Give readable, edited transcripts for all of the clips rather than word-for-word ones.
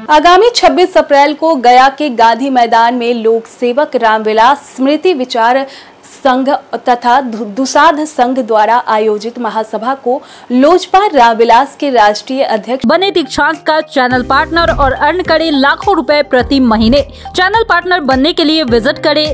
आगामी 26 अप्रैल को गया के गांधी मैदान में लोक सेवक रामविलास स्मृति विचार संघ तथा दुसाध संघ द्वारा आयोजित महासभा को लोजपा रामविलास के राष्ट्रीय अध्यक्ष बने दीक्षांत का चैनल पार्टनर और अर्न करे लाखों रुपए प्रति महीने। चैनल पार्टनर बनने के लिए विजिट करें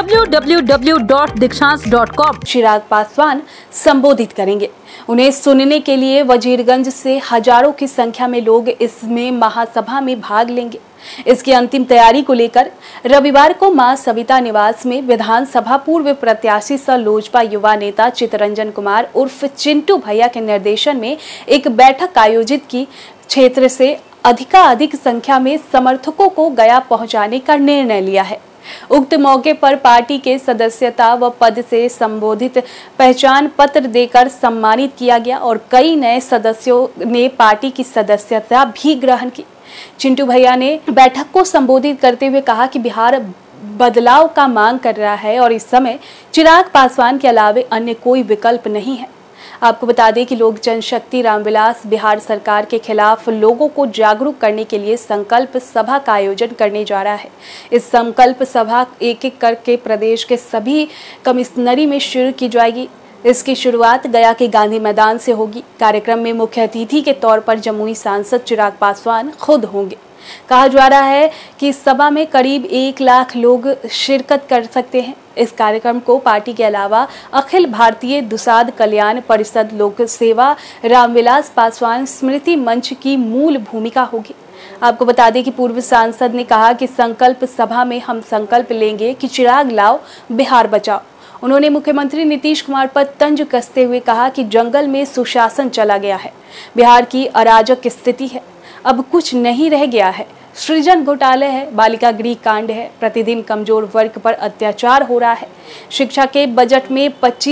www.दीक्षांत.com। चिराग पासवान संबोधित करेंगे। उन्हें सुनने के लिए वजीरगंज से हजारों की संख्या में लोग इसमें महासभा में भाग लेंगे। इसकी अंतिम तैयारी को लेकर रविवार को मां सविता निवास में विधानसभा पूर्व प्रत्याशी सह लोजपा युवा नेता चितरंजन कुमार उर्फ चिंटू भैया के निर्देशन में एक बैठक आयोजित की। क्षेत्र से अधिकाधिक संख्या में समर्थकों को गया पहुंचाने का निर्णय लिया है। उक्त मौके पर पार्टी के सदस्यता व पद से संबोधित पहचान पत्र देकर सम्मानित किया गया और कई नए सदस्यों ने पार्टी की सदस्यता भी ग्रहण की। चिंटू भैया ने बैठक को संबोधित करते हुए कहा कि बिहार बदलाव का मांग कर रहा है और इस समय चिराग पासवान के अलावे अन्य कोई विकल्प नहीं है। आपको बता दें कि लोक जनशक्ति रामविलास बिहार सरकार के खिलाफ लोगों को जागरूक करने के लिए संकल्प सभा का आयोजन करने जा रहा है। इस संकल्प सभा एक एक करके प्रदेश के सभी कमिश्नरी में शुरू की जाएगी। इसकी शुरुआत गया के गांधी मैदान से होगी। कार्यक्रम में मुख्य अतिथि के तौर पर जमुई सांसद चिराग पासवान खुद होंगे। कहा जा रहा है कि इस सभा में करीब 1 लाख लोग शिरकत कर सकते हैं। इस कार्यक्रम को पार्टी के अलावा अखिल भारतीय दुसाध कल्याण परिषद लोक सेवा रामविलास पासवान स्मृति मंच की मूल भूमिका होगी। आपको बता दें कि पूर्व सांसद ने कहा कि संकल्प सभा में हम संकल्प लेंगे कि चिराग लाओ, बिहार बचाओ। उन्होंने मुख्यमंत्री नीतीश कुमार पर तंज कसते हुए कहा कि जंगल में सुशासन चला गया है, बिहार की अराजक स्थिति है, अब कुछ नहीं रह गया है, सृजन घोटाले है, बालिका गृह कांड है, प्रतिदिन कमजोर वर्ग पर अत्याचार हो रहा है, शिक्षा के बजट में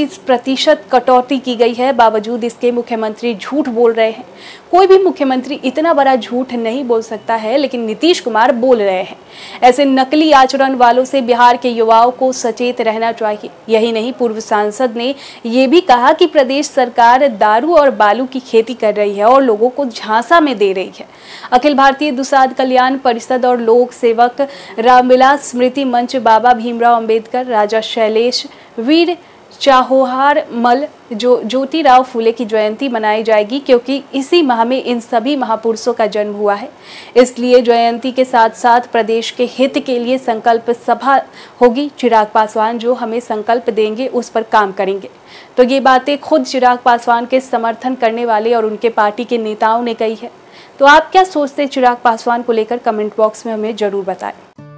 25% कटौती की गई है, बावजूद इसके मुख्यमंत्री झूठ बोल रहे हैं। कोई भी मुख्यमंत्री इतना बड़ा झूठ नहीं बोल सकता है, लेकिन नीतीश कुमार बोल रहे हैं। ऐसे नकली आचरण वालों से बिहार के युवाओं को सचेत रहना चाहिए। यही नहीं, पूर्व सांसद ने ये भी कहा कि प्रदेश सरकार दारू और बालू की खेती कर रही है और लोगों को झांसा में दे रही है। अखिल भारतीय दुसाध कल्याण परिषद और लोक सेवक रामविलास स्मृति मंच बाबा भीमराव अंबेडकर, राजा शैलेश, वीर चाहोहार मल, ज्योतिराव फूले की जयंती मनाई जाएगी, क्योंकि इसी माह में इन सभी महापुरुषों का जन्म हुआ है। इसलिए जयंती के साथ साथ प्रदेश के हित के लिए संकल्प सभा होगी। चिराग पासवान जो हमें संकल्प देंगे उस पर काम करेंगे। तो ये बातें खुद चिराग पासवान के समर्थन करने वाले और उनके पार्टी के नेताओं ने कही है। तो आप क्या सोचते हैं चिराग पासवान को लेकर, कमेंट बॉक्स में हमें जरूर बताएं।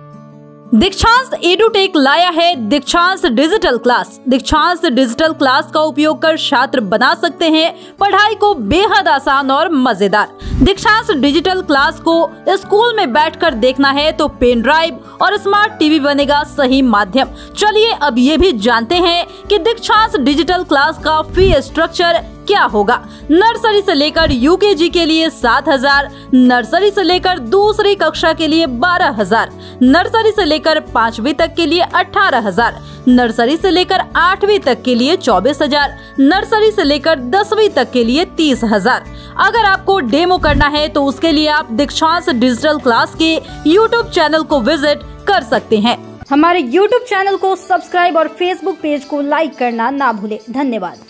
दीक्षांत एडुटेक लाया है Dikshant digital class. Dikshant digital class का उपयोग कर छात्र बना सकते हैं पढ़ाई को बेहद आसान और मजेदार। दीक्षांत डिजिटल क्लास को स्कूल में बैठकर देखना है तो पेन ड्राइव और स्मार्ट टीवी बनेगा सही माध्यम। चलिए अब ये भी जानते हैं कि दीक्षांत डिजिटल क्लास का फी स्ट्रक्चर क्या होगा। नर्सरी से लेकर यूकेजी के लिए 7,000, नर्सरी से लेकर दूसरी कक्षा के लिए 12,000, नर्सरी से लेकर 5वीं तक के लिए 18,000, नर्सरी से लेकर 8वीं तक के लिए 24,000, नर्सरी से लेकर 10वीं तक के लिए 30,000। अगर आपको डेमो करना है तो उसके लिए आप दीक्षांत डिजिटल क्लास के YouTube चैनल को विजिट कर सकते हैं। हमारे YouTube चैनल को सब्सक्राइब और Facebook पेज को लाइक करना ना भूले। धन्यवाद।